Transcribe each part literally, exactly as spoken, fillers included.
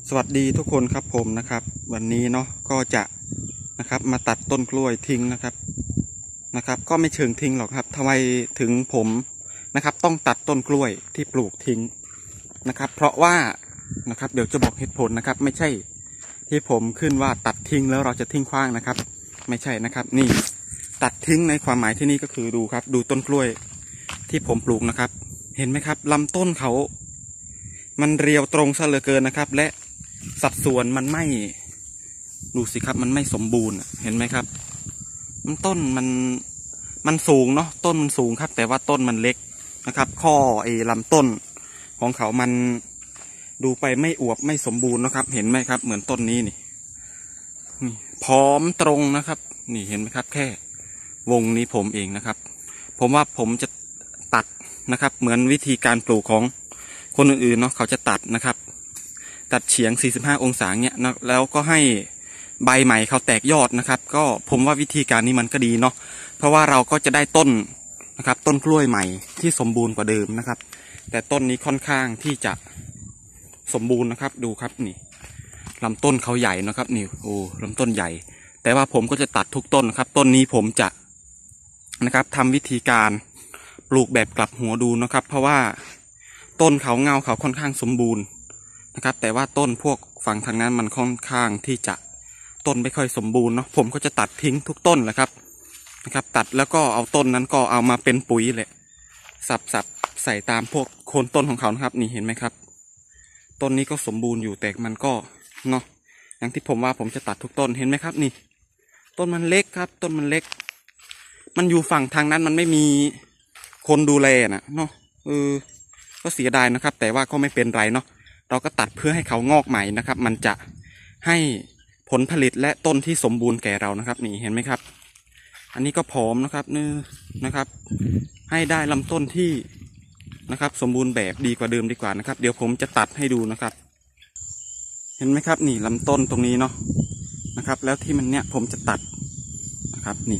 สวัสดีทุกคนครับผมนะครับวันนี้เนาะก็จะนะครับมาตัดต้นกล้วยทิ้งนะครับนะครับก็ไม่เชิงทิ้งหรอกครับทำไมถึงผมนะครับต้องตัดต้นกล้วยที่ปลูกทิ้งนะครับเพราะว่านะครับเดี๋ยวจะบอกเหตุผลนะครับไม่ใช่ที่ผมขึ้นว่าตัดทิ้งแล้วเราจะทิ้งขว้างนะครับไม่ใช่นะครับนี่ตัดทิ้งในความหมายที่นี่ก็คือดูครับดูต้นกล้วยที่ผมปลูกนะครับเห็นไหมครับลำต้นเขามันเรียวตรงซะเหลือเกินนะครับและสัดส่วนมันไม่ดูสิครับมันไม่สมบูรณ์เห็นไหมครับมันต้นมันมันสูงเนาะต้นมันสูงครับแต่ว่าต้นมันเล็กนะครับข้อไอ้ลำต้นของเขามันดูไปไม่อวบไม่สมบูรณ์นะครับเห็นไหมครับเหมือนต้นนี้นี่นี่พร้อมตรงนะครับนี่เห็นไหมครับแค่วงนี้ผมเองนะครับผมว่าผมจะตัดนะครับเหมือนวิธีการปลูกของคนอื่นๆเนาะเขาจะตัดนะครับตัดเฉียงสี่สิบห้าองศาเนี่ยนะแล้วก็ให้ใบใหม่เขาแตกยอดนะครับก็ผมว่าวิธีการนี้มันก็ดีเนาะเพราะว่าเราก็จะได้ต้นนะครับต้นกล้วยใหม่ที่สมบูรณ์กว่าเดิมนะครับแต่ต้นนี้ค่อนข้างที่จะสมบูรณ์นะครับดูครับนี่ลำต้นเขาใหญ่นะครับนี่โอ้ลำต้นใหญ่แต่ว่าผมก็จะตัดทุกต้นนะครับต้นนี้ผมจะนะครับทำวิธีการปลูกแบบกลับหัวดูนะครับเพราะว่าต้นเขาเงาเขาค่อนข้างสมบูรณ์นะครับแต่ว่าต้นพวกฝั่งทางนั้นมันค่อนข้างที่จะต้นไม่ค่อยสมบูรณ์เนาะผมก็จะตัดทิ้งทุกต้นแหละครับนะครับตัดแล้วก็เอาต้นนั้นก็เอามาเป็นปุ๋ยแหละสับสับใส่ตามพวกโคนต้นของเขานะครับนี่เห็นไหมครับต้นนี้ก็สมบูรณ์อยู่แต่มันก็เนาะอย่างที่ผมว่าผมจะตัดทุกต้นเห็นไหมครับนี่ต้นมันเล็กครับต้นมันเล็กมันอยู่ฝั่งทางนั้นมันไม่มีคนดูแลนะเนาะเออก็เสียดายนะครับแต่ว่าก็ไม่เป็นไรเนาะเราก็ตัดเพื่อให้เขางอกใหม่นะครับมันจะให้ผลผลิตและต้นที่สมบูรณ์แก่เรานะครับนี่เห็นไหมครับอันนี้ก็พร้อมนะครับนี่นะครับให้ได้ลำต้นที่นะครับสมบูรณ์แบบดีกว่าเดิมดีกว่านะครับเดี๋ยวผมจะตัดให้ดูนะครับเห็นไหมครับนี่ลำต้นตรงนี้เนาะนะครับแล้วที่มันเนี้ยผมจะตัดนะครับนี่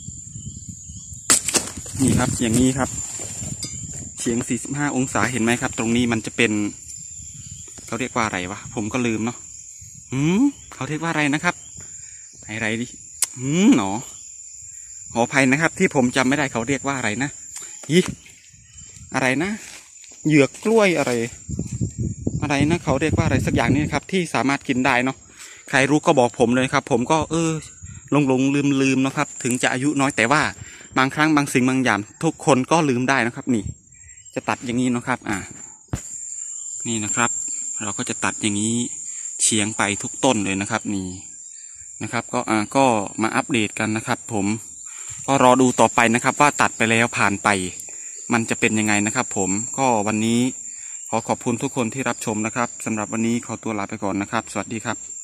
นี่ครับอย่างนี้ครับเฉียงสี่สิบห้าองศาเห็นไหมครับตรงนี้มันจะเป็นเขาเรียกว่าอะไรวะผมก็ลืมเนาะหืมเขาเรียกว่าอะไรนะครับอะไรดิหืมหนอขออภัยนะครับที่ผมจำไม่ได้เขาเรียกว่าอะไรนะยี่อะไรนะเหยือกกล้วยอะไรอะไรนะเขาเรียกว่าอะไรสักอย่างนี้ครับที่สามารถกินได้เนาะใครรู้ก็บอกผมเลยครับผมก็เออหลงหลงลืมลืมนะครับถึงจะอายุน้อยแต่ว่าบางครั้งบางสิ่งบางอย่างทุกคนก็ลืมได้นะครับนี่จะตัดอย่างนี้นะครับอ่านี่นะครับเราก็จะตัดอย่างนี้เฉียงไปทุกต้นเลยนะครับนี่นะครับก็อ่าก็มาอัปเดตกันนะครับผมก็รอดูต่อไปนะครับว่าตัดไปแล้วผ่านไปมันจะเป็นยังไงนะครับผมก็วันนี้ขอขอบคุณทุกคนที่รับชมนะครับสำหรับวันนี้ขอตัวลาไปก่อนนะครับสวัสดีครับ